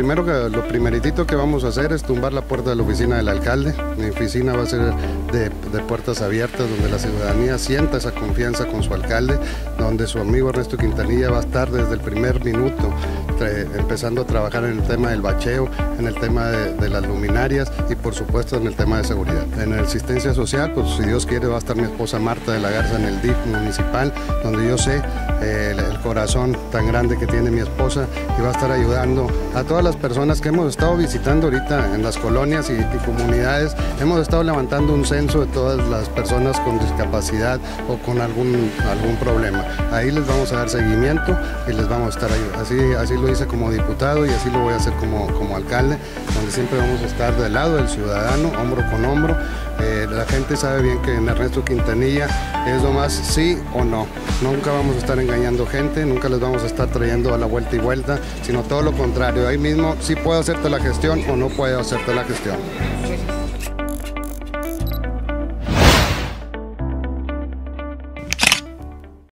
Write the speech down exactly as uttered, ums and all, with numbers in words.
primero que, lo primeritito que vamos a hacer es tumbar la puerta de la oficina del alcalde. Mi oficina va a ser de, de puertas abiertas, donde la ciudadanía sienta esa confianza con su alcalde, donde su amigo Ernesto Quintanilla va a estar desde el primer minuto, empezando a trabajar en el tema del bacheo, en el tema de, de las luminarias y por supuesto en el tema de seguridad. En la asistencia social, pues si Dios quiere va a estar mi esposa Marta de la Garza en el D I F municipal, donde yo sé eh, el, el corazón tan grande que tiene mi esposa y va a estar ayudando a todas las personas que hemos estado visitando ahorita en las colonias y, y comunidades. Hemos estado levantando un censo de todas las personas con discapacidad o con algún, algún problema. Ahí les vamos a dar seguimiento y les vamos a estar ayudando. Así, así lo hice como diputado y así lo voy a hacer como, como alcalde, donde siempre vamos a estar del lado del ciudadano, hombro con hombro. Eh, la gente sabe bien que en Ernesto Quintanilla es nomás sí o no. Nunca vamos a estar engañando gente, nunca les vamos a estar trayendo a la vuelta y vuelta, sino todo lo contrario. Ahí mismo sí puedo hacerte la gestión o no puedo hacerte la gestión.